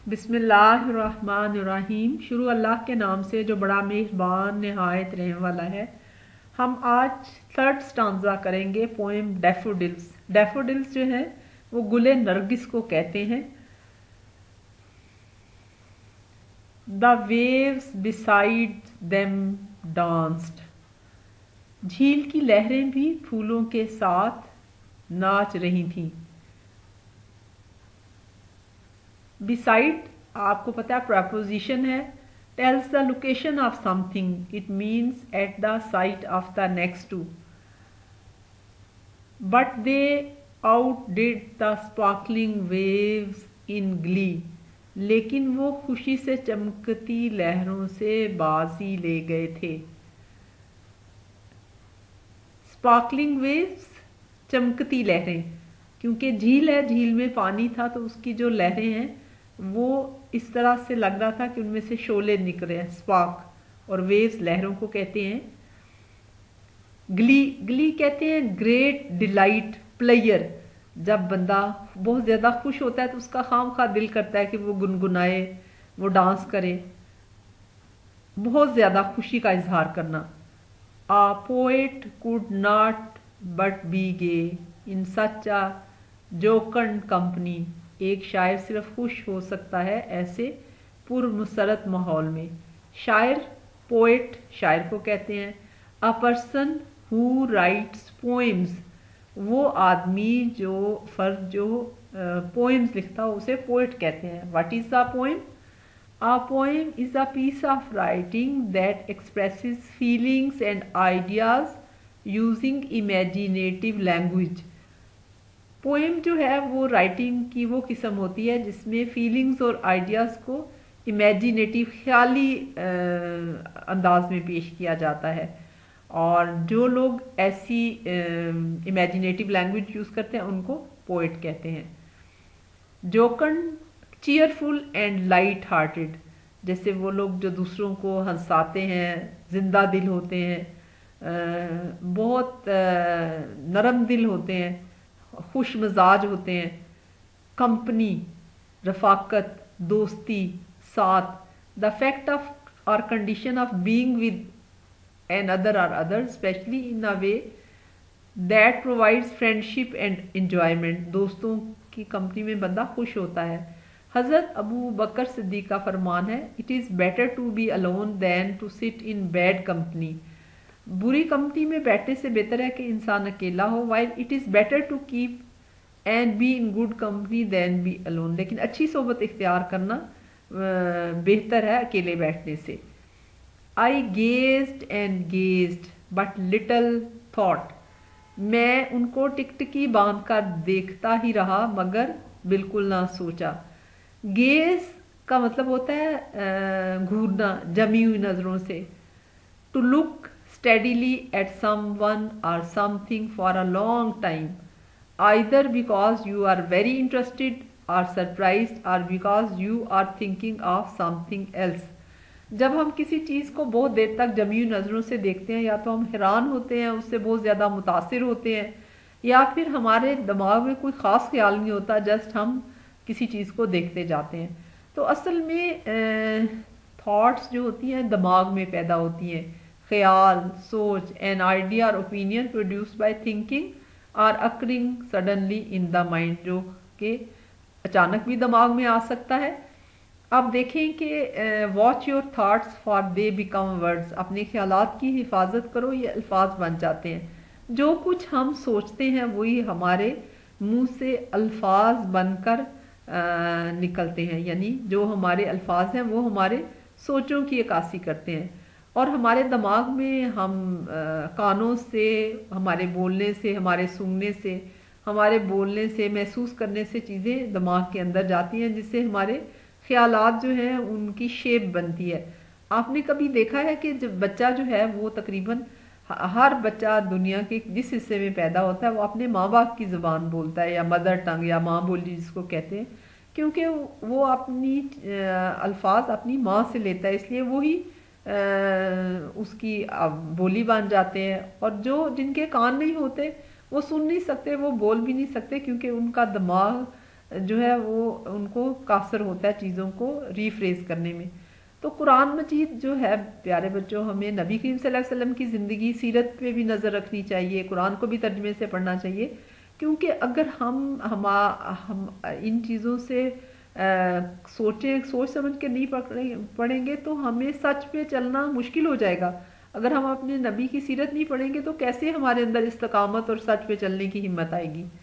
बिस्मिल्लाहिर्रहमानिर्रहीम। शुरू अल्लाह के नाम से जो बड़ा मेहरबान नहायत रहने वाला है। हम आज थर्ड स्टांजा करेंगे पोएम डैफोडिल्स। डैफोडिल्स जो है वो गुले नरगिस को कहते हैं। The waves beside them danced. झील की लहरें भी फूलों के साथ नाच रही थीं। बिसाइड आपको पता है प्रपोजिशन है, tells the location of something, it means at the side of the next to. But they outdid the sparkling waves in glee. लेकिन वो खुशी से चमकती लहरों से बाजी ले गए थे। स्पार्कलिंग वेव्स, चमकती लहरें, क्योंकि झील है, झील में पानी था तो उसकी जो लहरें हैं वो इस तरह से लग रहा था कि उनमें से शोले निकल रहे हैं, स्पार्क। और वेव्स लहरों को कहते हैं। ग्ली, ग्ली कहते हैं ग्रेट डिलाइट, प्लेयर। जब बंदा बहुत ज़्यादा खुश होता है तो उसका खामखा दिल करता है कि वो गुनगुनाए, वो डांस करे, बहुत ज़्यादा खुशी का इजहार करना। A poet could not but be gay in such a jocund company। एक शायर सिर्फ खुश हो सकता है ऐसे पुरमसरत माहौल में। शायर, पोएट शायर को कहते हैं। A person who writes poems, वो आदमी जो फर्द जो पोएम्स लिखता हो उसे पोएट कहते हैं। What is a poem? A poem is a piece of writing that expresses feelings and ideas using imaginative language। Poem जो है वो राइटिंग की वो किस्म होती है जिसमें फीलिंग्स और आइडियाज़ को इमेजिनेटिव, ख्याली अंदाज में पेश किया जाता है। और जो लोग ऐसी इमेजिनेटिव लैंग्वेज यूज़ करते हैं उनको पोएट कहते हैं। Jocund, cheerful and light hearted, जैसे वो लोग जो दूसरों को हंसाते हैं, जिंदा दिल होते हैं, बहुत नरम दिल होते हैं, खुश मिजाज होते हैं। कंपनी, रफाकत, दोस्ती, साथ। The fact of or condition of being with another or other especially in a way that provides friendship and enjoyment. दोस्तों की कंपनी में बंदा खुश होता है। हज़रत अबू बकर सिद्दीक का फरमान है, it is better to be alone than to sit in bad company. बुरी कंपनी में बैठने से बेहतर है कि इंसान अकेला हो। While it is better to keep and be in good company than be alone. लेकिन अच्छी सोबत इख्तियार करना बेहतर है अकेले बैठने से। I gazed and gazed but little thought. मैं उनको टिकटिकी बांध कर देखता ही रहा मगर बिल्कुल ना सोचा। गेज का मतलब होता है घूरना जमी हुई नजरों से। To look steadily at someone or something for a long time, either because you are very interested or surprised or because you are thinking of something else. जब हम किसी चीज़ को बहुत देर तक जमी हुई नज़रों से देखते हैं, या तो हम हैरान होते हैं, उससे बहुत ज़्यादा मुतासिर होते हैं, या फिर हमारे दिमाग में कोई ख़ास ख्याल नहीं होता, जस्ट हम किसी चीज़ को देखते जाते हैं। तो असल में थॉट्स जो होती हैं दिमाग में पैदा होती हैं। ख्याल, सोच, an idea or opinion produced by thinking or occurring suddenly in the mind, जो कि अचानक भी दिमाग में आ सकता है। अब देखें कि watch your thoughts for they become words. अपने ख्यालात की हिफाजत करो, ये अल्फाज बन जाते हैं। जो कुछ हम सोचते हैं वही हमारे मुंह से अल्फाज बनकर निकलते हैं। यानी जो हमारे अल्फाज हैं वो हमारे सोचों की अक्कासी करते हैं। और हमारे दिमाग में हम कानों से, हमारे बोलने से, हमारे सूंघने से, हमारे बोलने से, महसूस करने से चीज़ें दिमाग के अंदर जाती हैं, जिससे हमारे ख्यालात जो हैं उनकी शेप बनती है। आपने कभी देखा है कि जब बच्चा जो है वो तकरीबन हर बच्चा दुनिया के जिस हिस्से में पैदा होता है वो अपने माँ बाप की ज़ुबान बोलता है, या मदर टंग या माँ बोली जिसको कहते हैं, क्योंकि वो अपनी अल्फाज अपनी माँ से लेता है, इसलिए वही उसकी बोली बन जाते हैं। और जो जिनके कान नहीं होते वो सुन नहीं सकते, वो बोल भी नहीं सकते, क्योंकि उनका दिमाग جو ہے وہ ان کو قاصر ہوتا ہے چیزوں کو ریفریز کرنے میں۔ تو قرآن مجید جو ہے پیارے بچوں، ہمیں نبی کریم صلی اللہ علیہ وسلم کی زندگی سیرت پہ بھی نظر رکھنی چاہیے، قرآن کو بھی ترجمے سے پڑھنا چاہیے، کیونکہ اگر ہم ان چیزوں سے سوچ سمجھ کے نہیں پڑھیں گے تو ہمیں سچ پہ چلنا مشکل ہو جائے گا۔ اگر ہم اپنے نبی کی سیرت نہیں پڑھیں گے تو کیسے ہمارے اندر استقامت اور سچ پہ چلنے کی ہمت آئے گی؟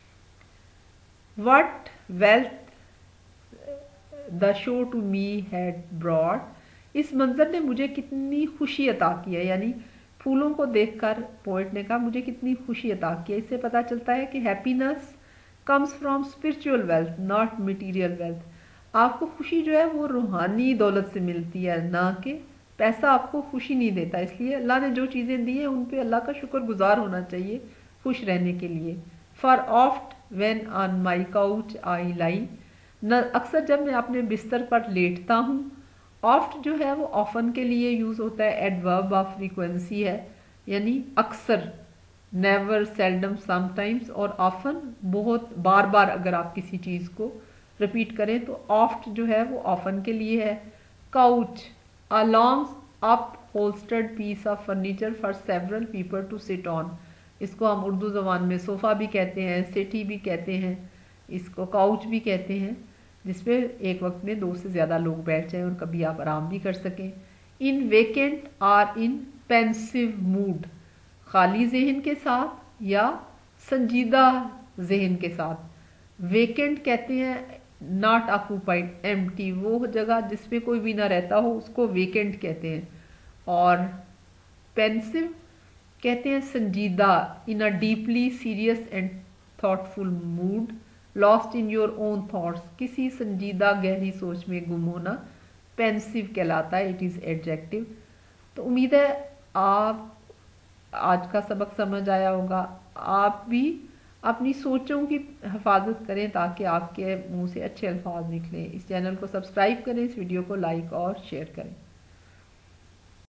What wealth the show to me had brought، اس منظر نے مجھے کتنی خوشی عطا کی ہے، یعنی پھولوں کو دیکھ کر پوئٹ نے کہا مجھے کتنی خوشی عطا کی ہے۔ اس سے پتہ چلتا ہے کہ happiness comes from spiritual wealth not material wealth. آپ کو خوشی جو ہے وہ روحانی دولت سے ملتی ہے، نہ کہ پیسہ آپ کو خوشی نہیں دیتا۔ اس لیے اللہ نے جو چیزیں دی ہیں ان پہ اللہ کا شکر گزار ہونا چاہیے خوش رہنے کے لیے۔ For oft when on my couch I lie, اکثر جب میں اپنے بستر پر لیٹتا ہوں، آفٹ جو ہے وہ آفن کے لیے یوز ہوتا ہے، ایڈورب آف فریکوینسی ہے، یعنی اکثر، نیور، سیلڈم، سم ٹائمز، اور آفن بہت بار بار اگر آپ کسی چیز کو رپیٹ کریں تو آفٹ جو ہے وہ آفن کے لیے ہے۔ couch a long up holstered piece of furniture for several people to sit on، اس کو ہم اردو زبان میں صوفہ بھی کہتے ہیں، سیٹی بھی کہتے ہیں، اس کو کاؤچ بھی کہتے ہیں، جس پہ ایک وقت میں 2 سے زیادہ لوگ بیٹھ جائیں اور کبھی آپ آرام بھی کر سکیں۔ In vacant or in pensive mood, خالی ذہن کے ساتھ یا سنجیدہ ذہن کے ساتھ۔ ویکینٹ کہتے ہیں ناٹ آکوپائڈ، ایمٹی، وہ جگہ جس میں کوئی بھی نہ رہتا ہو اس کو ویکینٹ کہتے ہیں، اور پینسو کہتے ہیں سنجیدہ، in a deeply serious and thoughtful mood, lost in your own thoughts, کسی سنجیدہ گہری سوچ میں گم ہونا پینسو کہلاتا ہے، اٹ از ایڈجیکٹو۔ تو امید ہے آپ آج کا سبق سمجھ آیا ہوگا، آپ بھی اپنی سوچوں کی حفاظت کریں تاکہ آپ کے منہ سے اچھے الفاظ نکلیں۔ اس چینل کو سبسکرائب کریں، اس ویڈیو کو لائک اور شیئر کریں۔